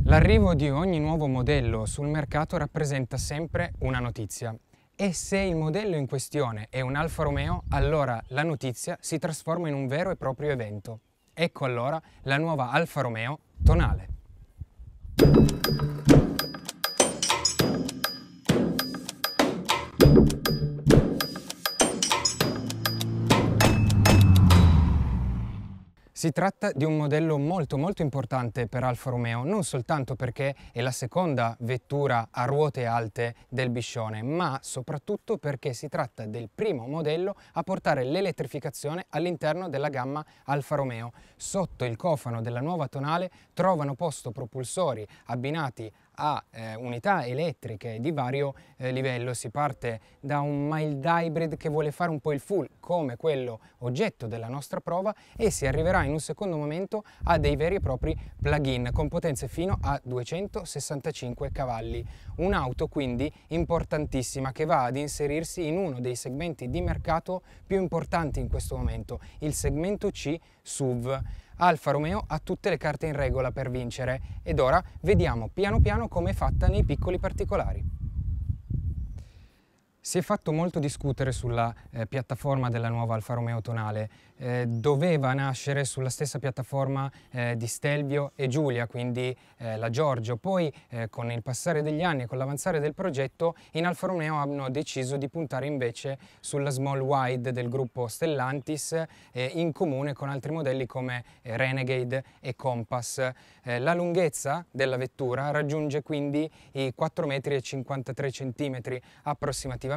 L'arrivo di ogni nuovo modello sul mercato rappresenta sempre una notizia. E se il modello in questione è un Alfa Romeo, allora la notizia si trasforma in un vero e proprio evento. Ecco allora la nuova Alfa Romeo Tonale. Si tratta di un modello molto importante per Alfa Romeo, non soltanto perché è la seconda vettura a ruote alte del Biscione, ma soprattutto perché si tratta del primo modello a portare l'elettrificazione all'interno della gamma Alfa Romeo. Sotto il cofano della nuova Tonale trovano posto propulsori abbinati a unità elettriche di vario livello. Si parte da un mild hybrid che vuole fare un po' il full come quello oggetto della nostra prova e si arriverà in un secondo momento a dei veri e propri plug-in con potenze fino a 265 cavalli. Un'auto quindi importantissima che va ad inserirsi in uno dei segmenti di mercato più importanti in questo momento, il segmento C SUV. Alfa Romeo ha tutte le carte in regola per vincere ed ora vediamo piano piano come è fatta nei piccoli particolari. Si è fatto molto discutere sulla piattaforma della nuova Alfa Romeo Tonale. Doveva nascere sulla stessa piattaforma di Stelvio e Giulia, quindi la Giorgio. Poi con il passare degli anni e con l'avanzare del progetto in Alfa Romeo hanno deciso di puntare invece sulla Small Wide del gruppo Stellantis in comune con altri modelli come Renegade e Compass. La lunghezza della vettura raggiunge quindi i 4,53 m approssimativamente.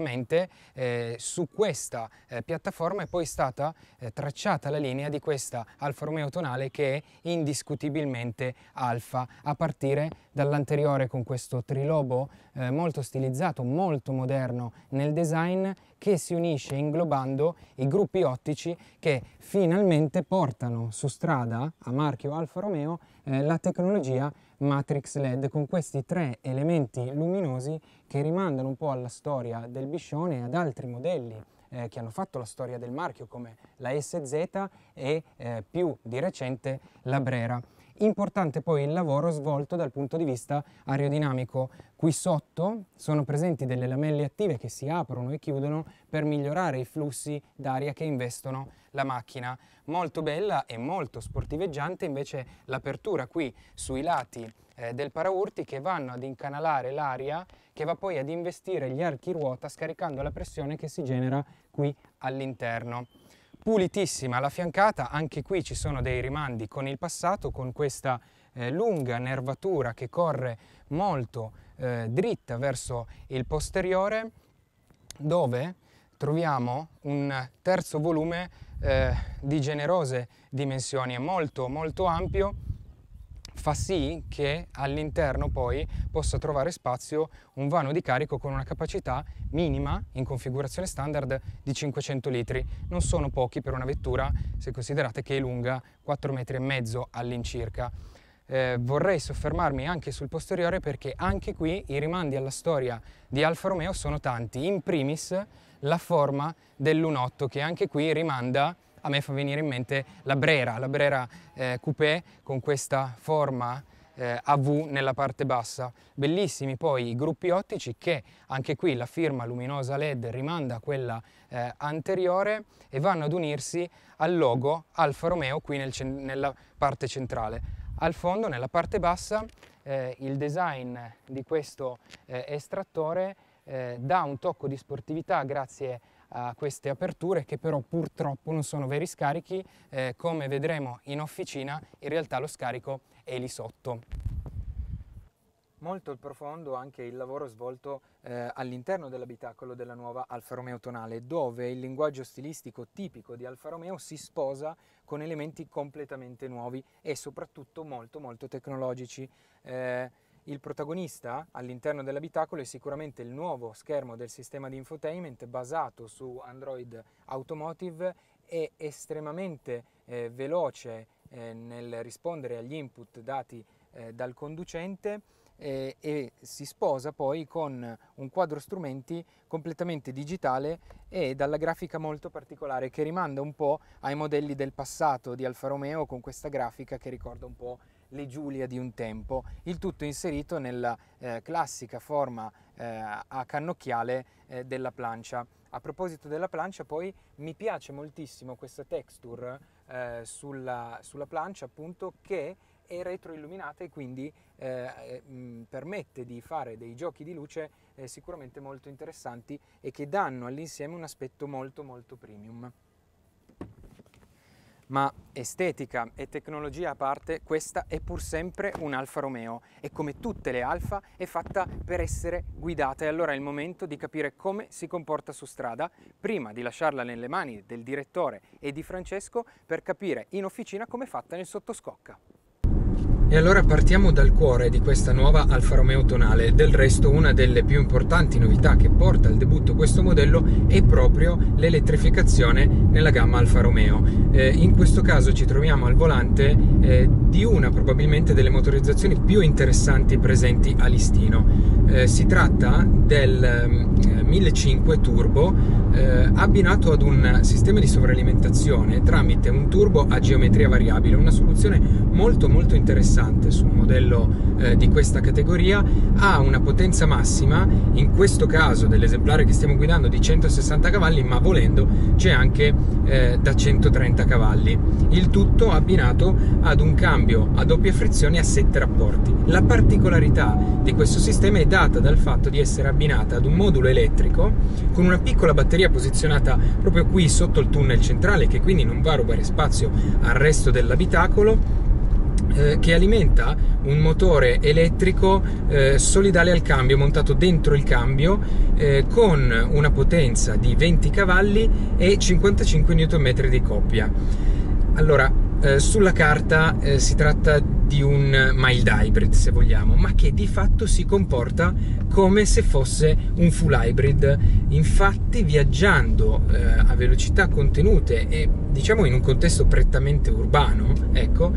Su questa piattaforma è poi stata tracciata la linea di questa Alfa Romeo Tonale che è indiscutibilmente Alfa, a partire dall'anteriore con questo trilobo molto stilizzato, molto moderno nel design, che si unisce inglobando i gruppi ottici che finalmente portano su strada a marchio Alfa Romeo la tecnologia Matrix LED con questi tre elementi luminosi che rimandano un po' alla storia del Biscione e ad altri modelli che hanno fatto la storia del marchio come la SZ e più di recente la Brera. Importante poi il lavoro svolto dal punto di vista aerodinamico. Qui sotto sono presenti delle lamelle attive che si aprono e chiudono per migliorare i flussi d'aria che investono la macchina. Molto bella e molto sportiveggiante invece l'apertura qui sui lati del paraurti che vanno ad incanalare l'aria che va poi ad investire gli archi ruota scaricando la pressione che si genera qui all'interno. Pulitissima la fiancata, anche qui ci sono dei rimandi con il passato, con questa lunga nervatura che corre molto dritta verso il posteriore, dove troviamo un terzo volume di generose dimensioni, è molto ampio. Fa sì che all'interno poi possa trovare spazio un vano di carico con una capacità minima in configurazione standard di 500 litri. Non sono pochi per una vettura se considerate che è lunga 4,5 m all'incirca. Vorrei soffermarmi anche sul posteriore perché anche qui i rimandi alla storia di Alfa Romeo sono tanti. In primis la forma del lunotto che anche qui rimanda, a me fa venire in mente la Brera coupé con questa forma a V nella parte bassa. Bellissimi poi i gruppi ottici che anche qui la firma luminosa LED rimanda a quella anteriore e vanno ad unirsi al logo Alfa Romeo qui nella parte centrale. Al fondo, nella parte bassa, il design di questo estrattore dà un tocco di sportività grazie a queste aperture che però purtroppo non sono veri scarichi, come vedremo in officina in realtà lo scarico è lì sotto. Molto profondo anche il lavoro svolto all'interno dell'abitacolo della nuova Alfa Romeo Tonale, dove il linguaggio stilistico tipico di Alfa Romeo si sposa con elementi completamente nuovi e soprattutto molto tecnologici. Il protagonista all'interno dell'abitacolo è sicuramente il nuovo schermo del sistema di infotainment basato su Android Automotive, è estremamente veloce nel rispondere agli input dati dal conducente e si sposa poi con un quadro strumenti completamente digitale e dalla grafica molto particolare che rimanda un po' ai modelli del passato di Alfa Romeo con questa grafica che ricorda un po' le Giulia di un tempo, il tutto inserito nella classica forma a cannocchiale della plancia. A proposito della plancia, poi mi piace moltissimo questa texture sulla plancia, appunto, che è retroilluminata e quindi permette di fare dei giochi di luce sicuramente molto interessanti e che danno all'insieme un aspetto molto molto premium. Ma estetica e tecnologia a parte, questa è pur sempre un Alfa Romeo e come tutte le Alfa è fatta per essere guidata, e allora è il momento di capire come si comporta su strada prima di lasciarla nelle mani del direttore e di Francesco per capire in officina come è fatta nel sottoscocca. E allora partiamo dal cuore di questa nuova Alfa Romeo tonale. Del resto una delle più importanti novità che porta al debutto questo modello è proprio l'elettrificazione nella gamma Alfa Romeo. In questo caso ci troviamo al volante di una probabilmente delle motorizzazioni più interessanti presenti a listino. Si tratta del 1500 turbo abbinato ad un sistema di sovralimentazione tramite un turbo a geometria variabile, una soluzione molto interessante su un modello di questa categoria. Ha una potenza massima, in questo caso dell'esemplare che stiamo guidando, di 160 cavalli, ma volendo c'è anche da 130 cavalli. Il tutto abbinato ad un cambio a doppia frizione a 7 rapporti. La particolarità di questo sistema è data dal fatto di essere abbinata ad un modulo elettrico con una piccola batteria posizionata proprio qui sotto il tunnel centrale, che quindi non va a rubare spazio al resto dell'abitacolo, che alimenta un motore elettrico solidale al cambio montato dentro il cambio con una potenza di 20 cavalli e 55 Nm di coppia. Allora, sulla carta si tratta di un mild hybrid, se vogliamo, ma che di fatto si comporta come se fosse un full hybrid. Infatti, viaggiando a velocità contenute e diciamo in un contesto prettamente urbano, ecco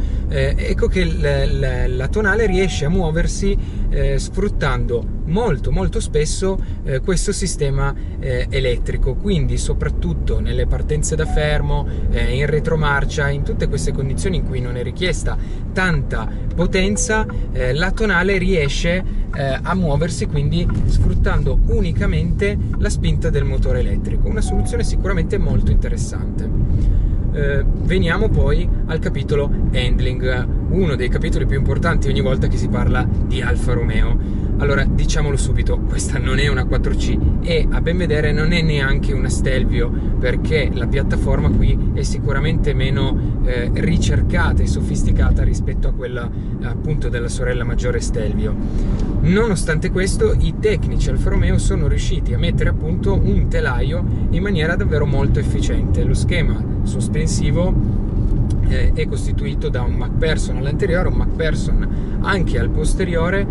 che la tonale riesce a muoversi sfruttando molto spesso questo sistema elettrico, quindi soprattutto nelle partenze da fermo, in retromarcia, in tutte queste condizioni in cui non è richiesta tanta potenza, la tonale riesce a muoversi quindi sfruttando unicamente la spinta del motore elettrico, una soluzione sicuramente molto interessante. Veniamo poi al capitolo handling, uno dei capitoli più importanti ogni volta che si parla di Alfa Romeo. Allora, diciamolo subito, questa non è una 4C e a ben vedere non è neanche una Stelvio, perché la piattaforma qui è sicuramente meno ricercata e sofisticata rispetto a quella appunto della sorella maggiore Stelvio. Nonostante questo, i tecnici Alfa Romeo sono riusciti a mettere a punto un telaio in maniera davvero molto efficiente. Lo schema sospensivo è costituito da un MacPherson all'anteriore, un MacPherson anche al posteriore,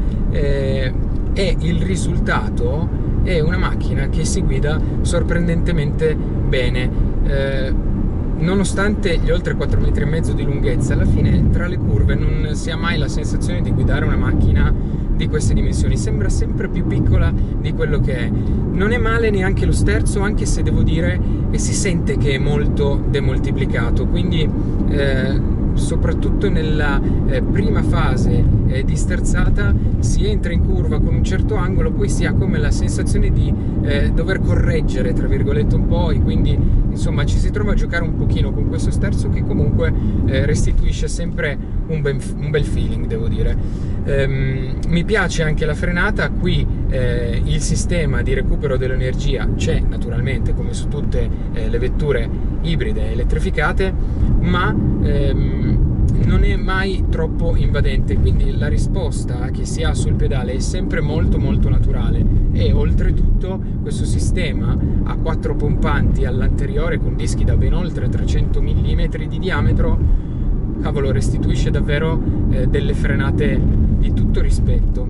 e il risultato è una macchina che si guida sorprendentemente bene. Nonostante gli oltre 4,5 metri di lunghezza, alla fine tra le curve non si ha mai la sensazione di guidare una macchina di queste dimensioni, sembra sempre più piccola di quello che è. Non è male neanche lo sterzo, anche se devo dire che si sente che è molto demoltiplicato, quindi soprattutto nella prima fase di sterzata si entra in curva con un certo angolo, poi si ha come la sensazione di dover correggere tra virgolette un po', e quindi insomma ci si trova a giocare un pochino con questo sterzo che comunque restituisce sempre un bel feeling, devo dire. Mi piace anche la frenata. Qui il sistema di recupero dell'energia c'è naturalmente, come su tutte le vetture ibride elettrificate, ma non è mai troppo invadente, quindi la risposta che si ha sul pedale è sempre molto naturale. E oltretutto questo sistema ha 4 pompanti all'anteriore con dischi da ben oltre 300 mm di diametro. Cavolo, restituisce davvero delle frenate di tutto rispetto.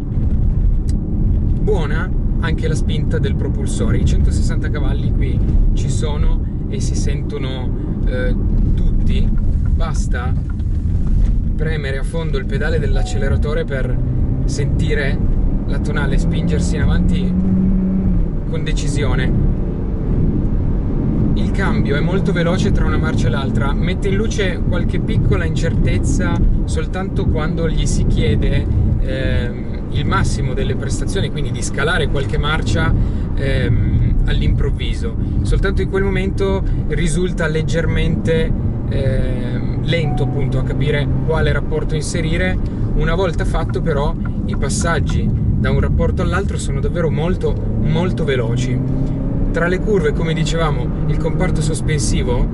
Buona anche la spinta del propulsore, i 160 cavalli qui ci sono e si sentono tutti. Basta premere a fondo il pedale dell'acceleratore per sentire la tonale spingersi in avanti con decisione. il cambio è molto veloce tra una marcia e l'altra, mette in luce qualche piccola incertezza soltanto quando gli si chiede il massimo delle prestazioni, quindi di scalare qualche marcia all'improvviso. Soltanto in quel momento risulta leggermente lento appunto a capire quale rapporto inserire. Una volta fatto però i passaggi da un rapporto all'altro sono davvero molto molto veloci. Tra le curve, come dicevamo, il comparto sospensivo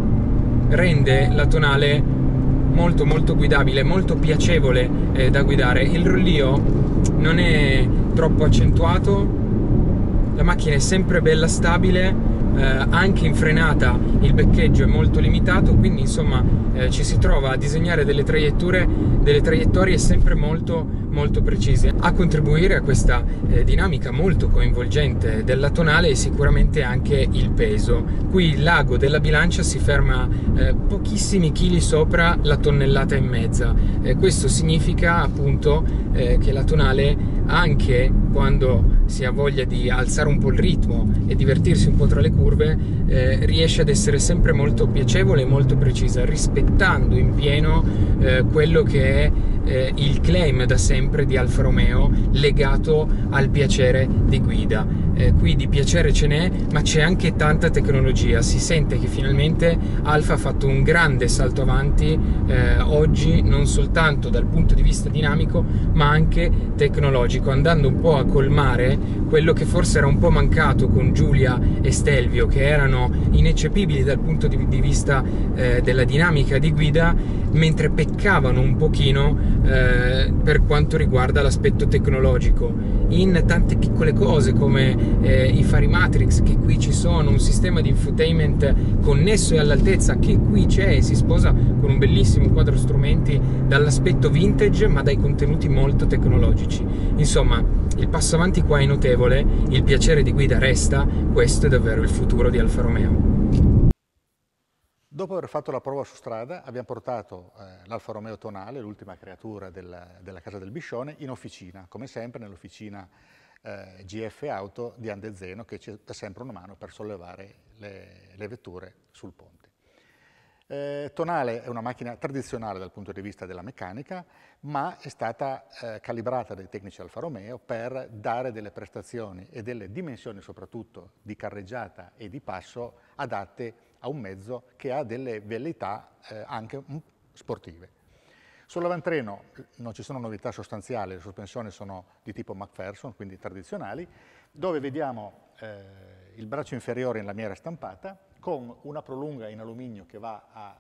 rende la tonale molto molto guidabile, molto piacevole da guidare. Il rollio non è troppo accentuato, la macchina è sempre bella stabile, anche in frenata il beccheggio è molto limitato, quindi insomma ci si trova a disegnare delle traiettorie sempre molto molto precise. A contribuire a questa dinamica molto coinvolgente della tonale è sicuramente anche il peso. Qui il lago della bilancia si ferma pochissimi chili sopra la 1,5 tonnellate. Questo significa appunto che la tonale, anche quando si ha voglia di alzare un po' il ritmo e divertirsi un po' tra le curve, riesce ad essere sempre molto piacevole e molto precisa, rispettando in pieno quello che è il claim da sempre di Alfa Romeo legato al piacere di guida. Qui di piacere ce n'è, ma c'è anche tanta tecnologia. Si sente che finalmente Alfa ha fatto un grande salto avanti oggi, non soltanto dal punto di vista dinamico ma anche tecnologico, andando un po' a colmare quello che forse era un po' mancato con Giulia e Stelvio, che erano ineccepibili dal punto di vista della dinamica di guida, mentre peccavano un pochino per quanto riguarda l'aspetto tecnologico in tante piccole cose come i fari Matrix che qui ci sono, un sistema di infotainment connesso e all'altezza che qui c'è e si sposa con un bellissimo quadro strumenti dall'aspetto vintage ma dai contenuti molto tecnologici. Insomma, il passo avanti qua è notevole, il piacere di guida resta, questo è davvero il futuro di Alfa Romeo. Dopo aver fatto la prova su strada abbiamo portato l'Alfa Romeo tonale, l'ultima creatura della casa del Biscione, in officina, come sempre nell'officina GF Auto di Andezeno, che ci dà sempre una mano per sollevare le vetture sul ponte. Tonale è una macchina tradizionale dal punto di vista della meccanica, ma è stata calibrata dai tecnici Alfa Romeo per dare delle prestazioni e delle dimensioni soprattutto di carreggiata e di passo adatte a un mezzo che ha delle velleità anche sportive. Sull'avantreno non ci sono novità sostanziali, le sospensioni sono di tipo McPherson, quindi tradizionali, dove vediamo il braccio inferiore in lamiera stampata con una prolunga in alluminio che va a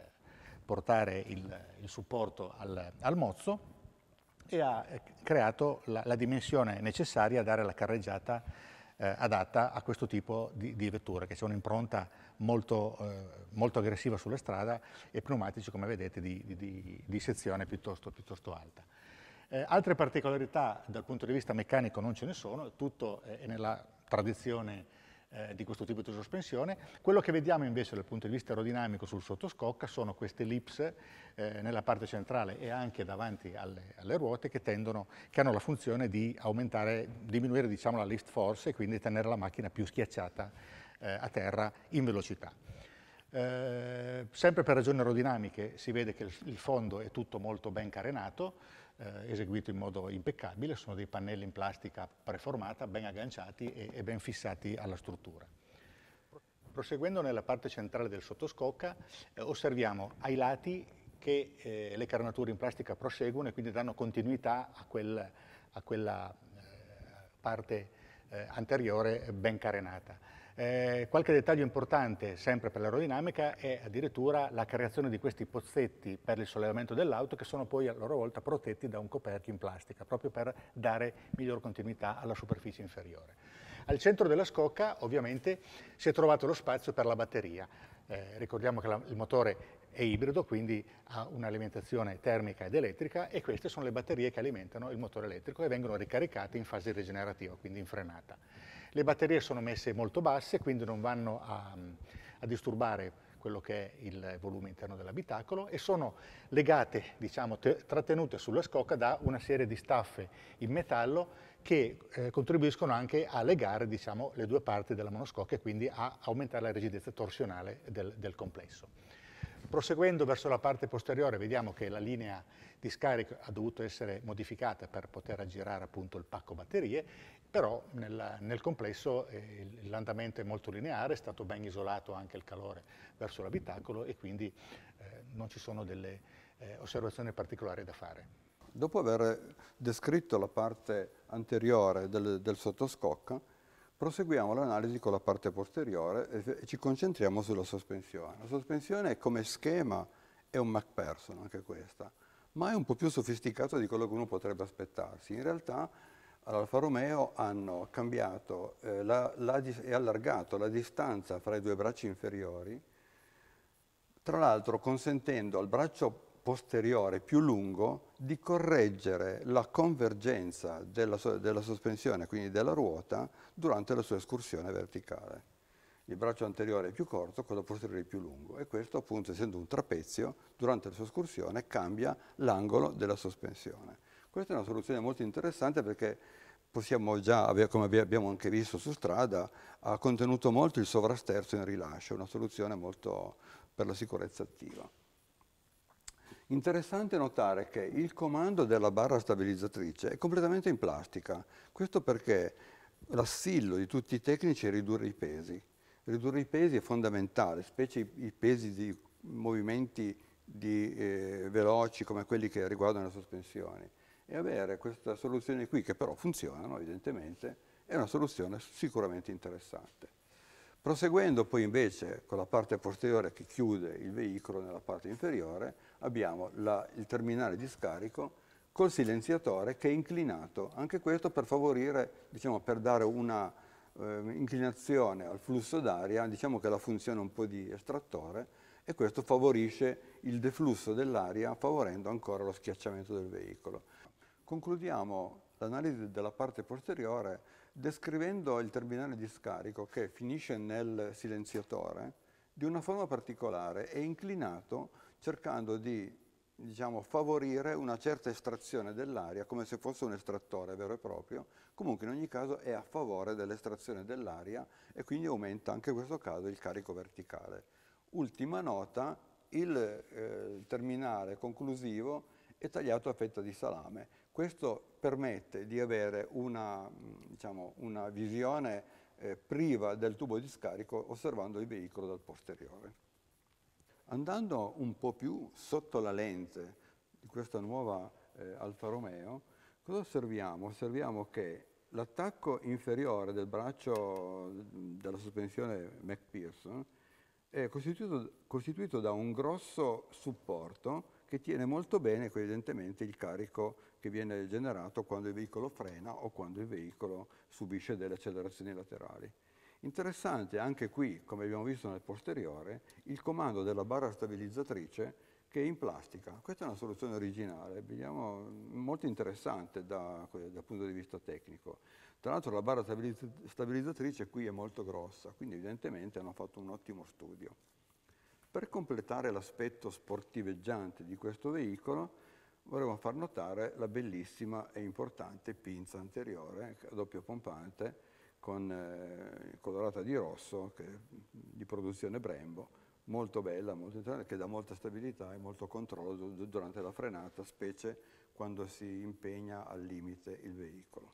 portare il supporto al mozzo e ha creato la dimensione necessaria a dare la carreggiata adatta a questo tipo di vettura, che c'è un'impronta molto aggressiva sulla strada e pneumatici, come vedete, di sezione piuttosto alta. Altre particolarità dal punto di vista meccanico non ce ne sono, tutto è nella tradizione di questo tipo di sospensione. Quello che vediamo invece dal punto di vista aerodinamico sul sottoscocca sono queste ellipse nella parte centrale e anche davanti alle ruote che hanno la funzione di diminuire diciamo, la lift force e quindi tenere la macchina più schiacciata a terra in velocità. Sempre per ragioni aerodinamiche si vede che il fondo è tutto molto ben carenato, eseguito in modo impeccabile, sono dei pannelli in plastica preformata, ben agganciati e ben fissati alla struttura. Proseguendo nella parte centrale del sottoscocca, osserviamo ai lati che le carnature in plastica proseguono e quindi danno continuità a quella parte anteriore ben carenata. Qualche dettaglio importante, sempre per l'aerodinamica, è addirittura la creazione di questi pozzetti per il sollevamento dell'auto che sono poi a loro volta protetti da un coperchio in plastica, proprio per dare miglior continuità alla superficie inferiore. Al centro della scocca, ovviamente, si è trovato lo spazio per la batteria. Ricordiamo che il motore è ibrido, quindi ha un'alimentazione termica ed elettrica e queste sono le batterie che alimentano il motore elettrico e vengono ricaricate in fase rigenerativa, quindi in frenata. Le batterie sono messe molto basse, quindi non vanno a disturbare quello che è il volume interno dell'abitacolo e sono legate, diciamo, trattenute sulla scocca da una serie di staffe in metallo che contribuiscono anche a legare, diciamo, le due parti della monoscocca e quindi a aumentare la rigidezza torsionale del complesso. Proseguendo verso la parte posteriore vediamo che la linea di scarico ha dovuto essere modificata per poter aggirare appunto il pacco batterie, però nel complesso l'andamento è molto lineare, è stato ben isolato anche il calore verso l'abitacolo e quindi non ci sono delle osservazioni particolari da fare. Dopo aver descritto la parte anteriore del sottoscocca, proseguiamo l'analisi con la parte posteriore e ci concentriamo sulla sospensione. La sospensione come schema è un MacPherson, anche questa, ma è un po' più sofisticato di quello che uno potrebbe aspettarsi. In realtà all'Alfa Romeo hanno cambiato e allargato la distanza fra i due bracci inferiori, tra l'altro consentendo al braccio posteriore più lungo di correggere la convergenza della sospensione, quindi della ruota, durante la sua escursione verticale. Il braccio anteriore è più corto, quello posteriore è più lungo e questo appunto essendo un trapezio, durante la sua escursione cambia l'angolo della sospensione. Questa è una soluzione molto interessante perché possiamo già, come abbiamo anche visto su strada, ha contenuto molto il sovrasterzo in rilascio, una soluzione molto per la sicurezza attiva. Interessante notare che il comando della barra stabilizzatrice è completamente in plastica. Questo perché l'assillo di tutti i tecnici è ridurre i pesi. Ridurre i pesi è fondamentale, specie i pesi di movimenti veloci come quelli che riguardano le sospensioni. E avere questa soluzione qui, che però funzionano evidentemente, è una soluzione sicuramente interessante. Proseguendo poi invece con la parte posteriore che chiude il veicolo nella parte inferiore, abbiamo il terminale di scarico col silenziatore che è inclinato, anche questo per favorire, diciamo, per dare una inclinazione al flusso d'aria, diciamo che la funzione è un po' di estrattore e questo favorisce il deflusso dell'aria favorendo ancora lo schiacciamento del veicolo. Concludiamo l'analisi della parte posteriore descrivendo il terminale di scarico che finisce nel silenziatore di una forma particolare, è inclinato cercando di, diciamo, favorire una certa estrazione dell'aria come se fosse un estrattore vero e proprio, comunque in ogni caso è a favore dell'estrazione dell'aria e quindi aumenta anche in questo caso il carico verticale. Ultima nota, il terminale conclusivo è tagliato a fetta di salame. Questo permette di avere una visione priva del tubo di scarico osservando il veicolo dal posteriore. Andando un po' più sotto la lente di questa nuova Alfa Romeo, cosa osserviamo? Osserviamo che l'attacco inferiore del braccio della sospensione MacPherson è costituito da un grosso supporto che tiene molto bene evidentemente il carico che viene generato quando il veicolo frena o quando il veicolo subisce delle accelerazioni laterali. Interessante anche qui, come abbiamo visto nel posteriore, il comando della barra stabilizzatrice che è in plastica. Questa è una soluzione originale, vediamo, molto interessante dal punto di vista tecnico. Tra l'altro la barra stabilizzatrice qui è molto grossa, quindi evidentemente hanno fatto un ottimo studio. Per completare l'aspetto sportiveggiante di questo veicolo vorremmo far notare la bellissima e importante pinza anteriore a doppio pompante colorata di rosso, di produzione Brembo, molto bella, molto interessante, che dà molta stabilità e molto controllo durante la frenata, specie quando si impegna al limite il veicolo.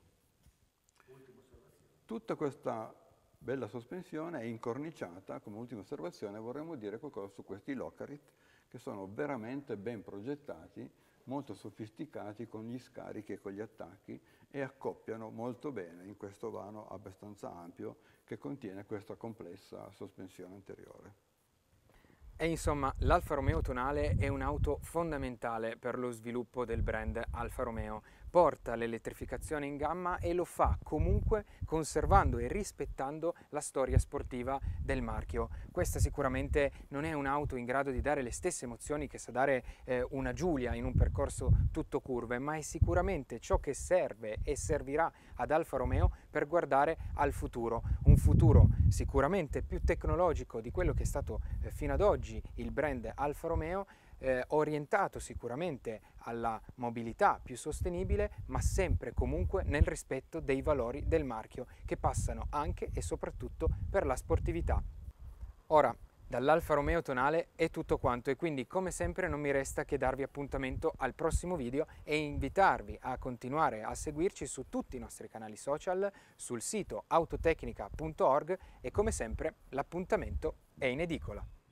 Tutta questa bella sospensione è incorniciata, come ultima osservazione vorremmo dire qualcosa su questi Locarit, che sono veramente ben progettati, molto sofisticati con gli scarichi e con gli attacchi e accoppiano molto bene in questo vano abbastanza ampio che contiene questa complessa sospensione anteriore. E insomma, l'Alfa Romeo tonale è un'auto fondamentale per lo sviluppo del brand Alfa Romeo. porta l'elettrificazione in gamma e lo fa comunque conservando e rispettando la storia sportiva del marchio. Questa sicuramente non è un'auto in grado di dare le stesse emozioni che sa dare una Giulia in un percorso tutto curve, ma è sicuramente ciò che serve e servirà ad Alfa Romeo per guardare al futuro, un futuro sicuramente più tecnologico di quello che è stato fino ad oggi il brand Alfa Romeo, orientato sicuramente alla mobilità più sostenibile, ma sempre comunque nel rispetto dei valori del marchio, che passano anche e soprattutto per la sportività. Ora, dall'Alfa Romeo Tonale è tutto quanto e quindi come sempre non mi resta che darvi appuntamento al prossimo video e invitarvi a continuare a seguirci su tutti i nostri canali social, sul sito autotecnica.org, e come sempre l'appuntamento è in edicola.